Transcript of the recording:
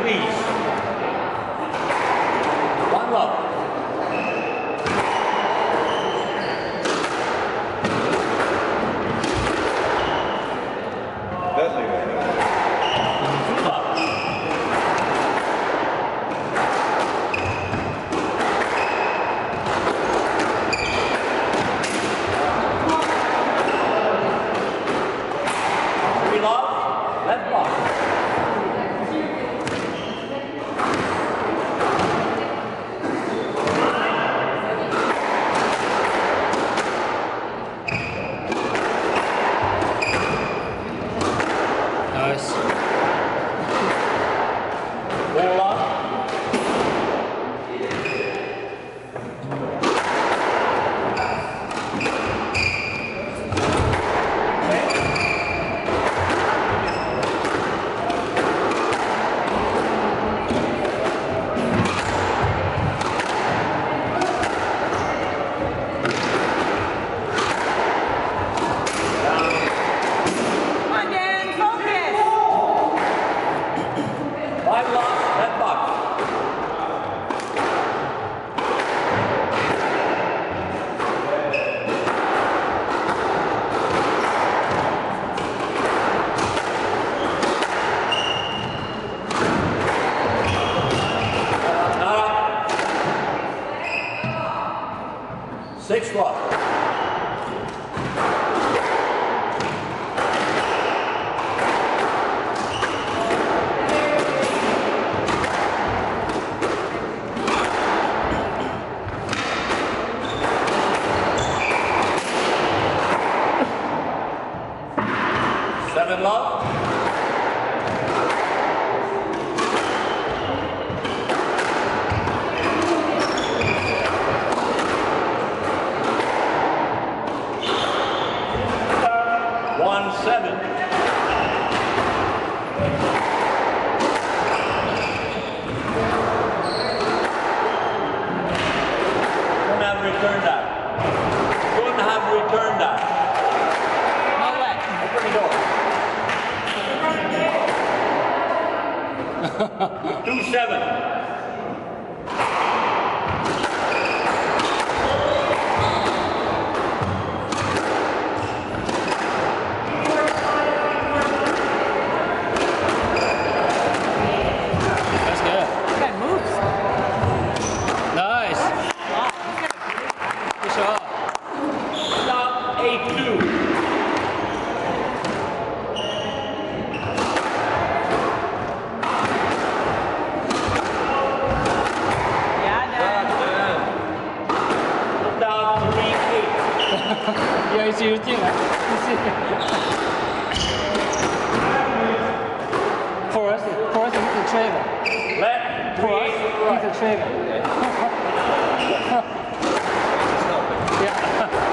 please. One love. Deadly. Two love. Three love. Left block. Nice. Four love. Come on, Dan, focus. Five love. Left box. Nada. Six love. Seven love. One seven. Couldn't have returned that. Couldn't have returned that. No way. Open the door. 2-7. That's good. This guy moves. Nice. Good shot. Stop 8-2. Yeah, Dan. Put down 3-8. 又一球进来，继续。For us, he's a trailer. Let For us, 3-8 he's a trailer. Yeah.